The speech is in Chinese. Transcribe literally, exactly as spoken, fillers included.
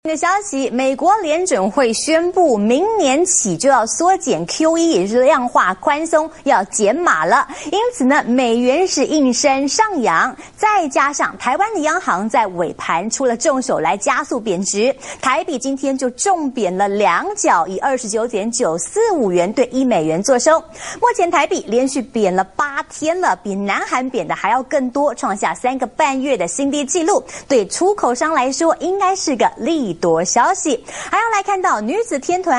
的消息，美国联准会宣布，明年起就要缩减 Q E， 也就是量化宽松，要减码了。因此呢，美元是应声上扬，再加上台湾的央行在尾盘出了重手来加速贬值，台币今天就重贬了两角，以二十九点九四五元对一美元作收。目前台币连续贬了八天了，比南韩贬的还要更多，创下三个半月的新低纪录。对出口商来说，应该是个利多消息。还要来看到女子天团